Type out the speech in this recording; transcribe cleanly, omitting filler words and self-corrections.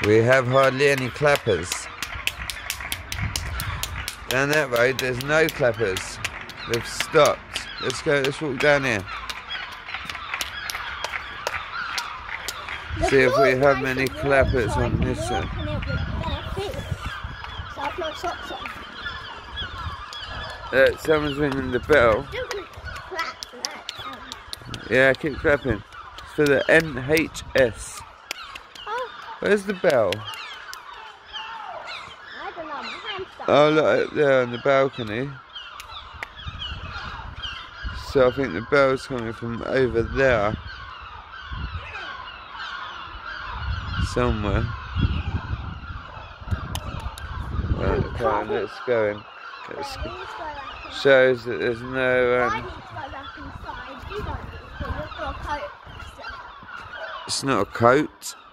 We have hardly any clappers. Down that road there's no clappers. They've stopped. Let's walk down here. See if we have many clappers on this side. Someone's ringing the bell. Yeah, keep clapping. It's for the NHS. Where's the bell? I don't know, my hand's stuck. Oh, look up there on the balcony. So I think the bell's coming from over there. Somewhere. Right, come on, let's go in. Let's go. Shows that there's no... It's not a coat.